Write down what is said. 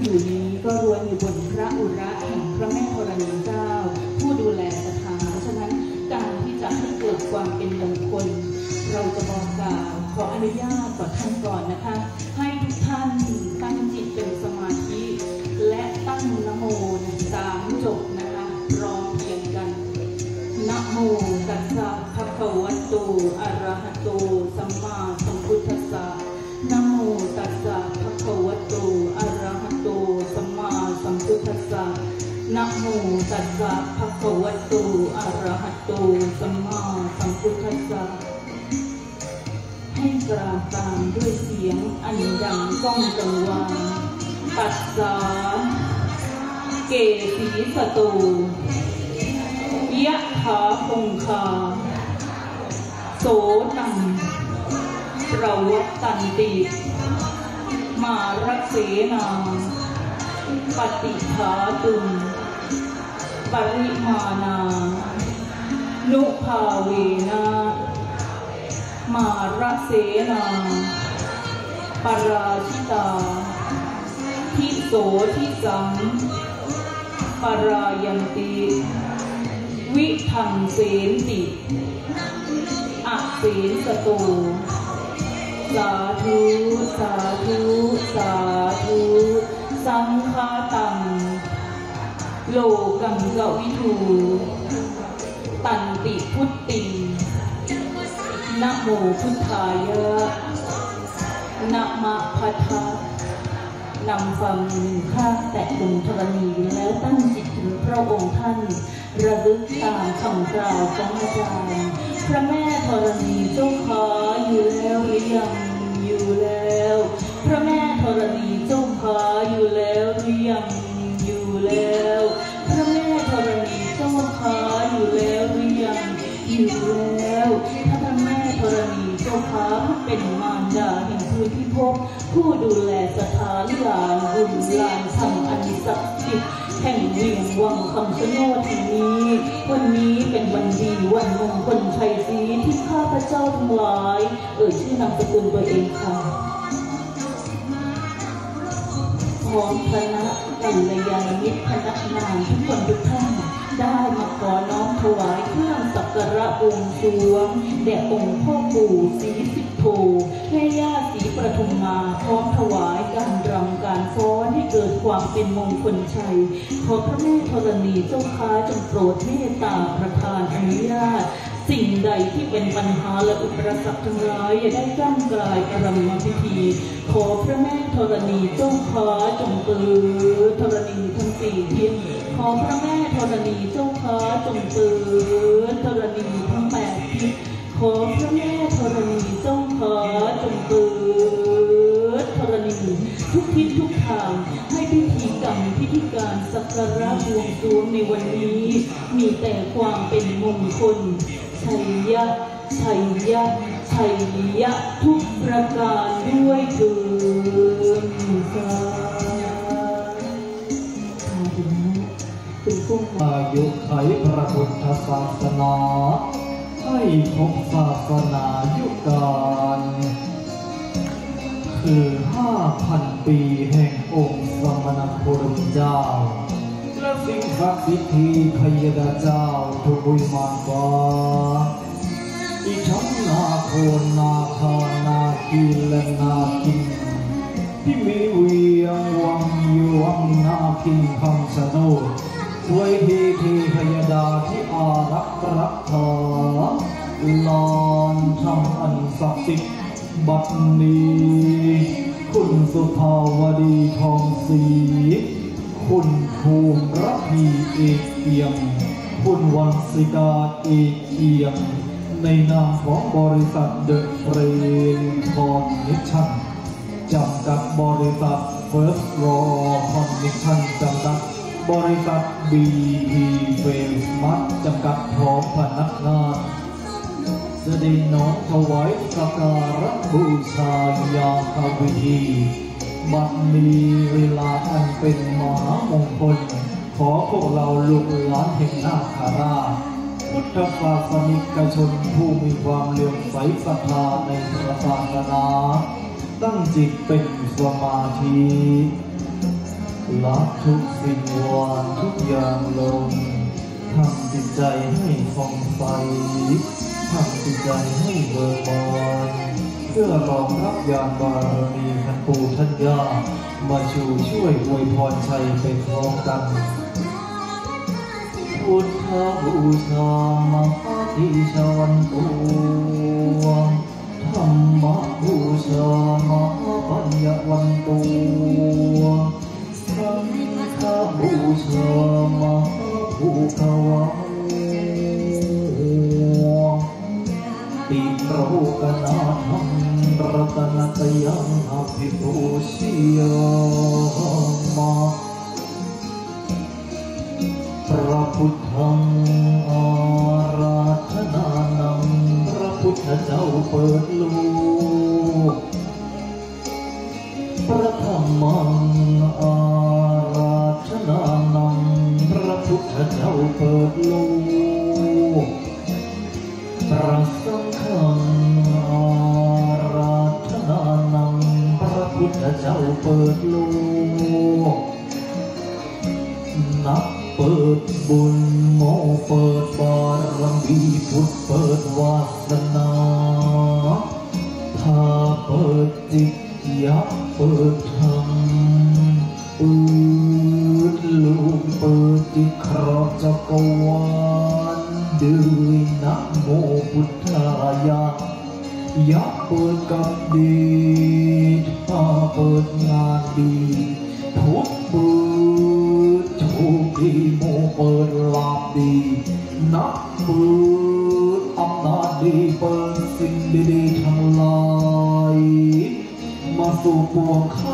อยู่นี้ก็ล้วนอยู่บนพระอุระแห่งพระแม่ธรณีเจ้าผู้ดูแลสถานฉะนั้นการที่จะให้เกิดความเป็นมงคลเราจะบอกกล่าวขออนุญาตต่อท่านก่อนนะคะให้ทุกท่านตั้งจิตเป็นสมาธิและตั้งนะโม3 จบนะคะพร้อมเพียงกันนะโมตัสสะภะคะวะโตอะระหะโตสัมมาสัมพุทธัสสะนะโมตัสสะภะคะวะโตอะระหะโตสัมมาสัมพุทธัสสะนะโมตัสสะภะคะวะโตอะระหะโตสัมมาสัมพุทธัสสะให้กราบตามด้วยเสียงอันดังก้องกังวานปัสสาเกสีสตูยะถาคงคาโสตังประวัตตันติมารักเสนาปฏิภาตุงปริมานานุภาเวนะมารักเสนาปราชิตาทิโสทิสังปรายันติวิทังเสนติอเสนสโตสาธุสาธุสาธุสังฆาตังโลกังกวิทูตันติพุตตินะโมพุทธายะนะมะพัทธะนำฟังข้าแต่องค์ธรณีแล้วตั้งจิตถึงพระองค์ท่านระลึกตามคำกล่าวของอาจารย์พระแม่ธรณีเจ้าขาอยู่แล้วหรือยังอยู่แล้วพระแม่ธรณีเจ้าขาอยู่แล้วหรือยังอยู่แล้วพระแม่ธรณีเจ้าขาอยู่แล้วหรือยังอยู่แล้วถ้าพระแม่ธรณีเจ้าขาเป็นมารดาแห่งพื้นพิภพผู้ดูแลสถานลานบุญลานธรรมอันศักดิ์สิทธิ์แห่งเวียงวังคำชะโนดแห่งนี้วันนี้เป็นวันดีวันมงคลชัยศรีที่ข้าพเจ้าทั้งหลายชื่อนามสกุลตัวเองค่ะพร้อมคณะกัลยาณมิตรพนักงานทุกคนทุกท่านได้มาขอน้อมถวายเครื่องสักการะองค์สวงแด่องค์พ่อปู่ศรีสิทโธแม่ย่าศรีปทุมมาพร้อมถวายการรำการฟ้อนให้เกิดความเป็นมงคลชัยขอพระแม่ธรณีเจ้าค้าจงโปรดเมตตาประทานอนุญาตสิ่งใดที่เป็นปัญหาและอุปสรรคทั้งหลายอย่าได้กล้ำกลายประรำพิธีขอพระแม่ธรณีเจ้าค้าจงเปิดธรณีทั้ง4ทิศขอพระแม่ธรณีเจ้าค้าจงเปิดธรณีทั้ง8ทิศขอพระแม่ธรณีเจ้าค้าจงเปิดธรณีทุกทิศทุกทางให้พิธีกรรมพิธีการสักการะบวงสรวงในวันนี้มีแต่ความเป็นมงคลชัยยะชัยยะชัยยะทุกประการด้วยเถิดอายุไขพระพุทธศาสนาให้พบศาสนายุคการคือ 5,000 ปีแห่งองค์สมณโคดมเจ้าและสิ่งศักดิ์สิทธิ์ที่พยดาเจ้าทุกวิมานฟ้าอีกทั้งนาโคนนาคานาคีและนาคินที่มีเวียงวังยวงนาคินคำชะโนดสวยทีพยดาที่อารักรักษาลานทำอันศักดิ์สิทธิ์บัดนี้คุณสุภาวดีทองศรีคุณภูมิระพีเอกเอียมคุณวันศิกาเอกเอียมในนามของบริษัทเดอะเฟรนคอนเนคชั่นจำกัดบริษัทเฟิร์สรอคอนเนคชั่นจำกัดบริษัท BP เฟลส์มัดจำกัดพร้อมพนักงานจะได้น้อมถวายสักการะบูชายาคาวิธีบัดมีเวลาอันเป็นมหามงคลขอพวกเราลูกหลานแห่งนาคราชพุทธศาสนิกชนผู้มีความเลื่อมใสศรัทธาในพระศาสนาตั้งจิตเป็นสมาธิละทุกสิ่งวางทุกอย่างลงทำจิตใจให้ฟ่องใสทำจิตใจให้เบิกบานเพื่อรองรับญาณบารมีท่านปู่ท่านย่ามาช่วยอวยพรชัยไปพร้อมกันพุทธบูชามหาทิชวันตัวธรรมบูชามหาปัญญวันตัวสังฆบูชามหาภูขวังติโรกนาธังรัตนตยังอภิปูชยามะพระพุทธังอาราธนานังพระพุทธเจ้าเปิดโลกพระธรรมังอาราธนานังพระพุทธเจ้าเปิดโลกพระสังฆังอาราธนานังพระพุทธเจ้าเปิดโลกนักเปิดบุญโมเปิดบารมีพุทธเปิดวาสนาถ้าเปิดจิตยักเปิดธรรมเปิดลูกเปิดจิตครอบจักรวาลด้วยนะโมพุทธายะยักเปิดกับดีถ้าเปิดงานดีทุกเปิดโชคดีโมเปิดลาภดีนักเปิดอำนาจดีเปิดสิ่งดีๆทั้งหลายมาสู่ปวง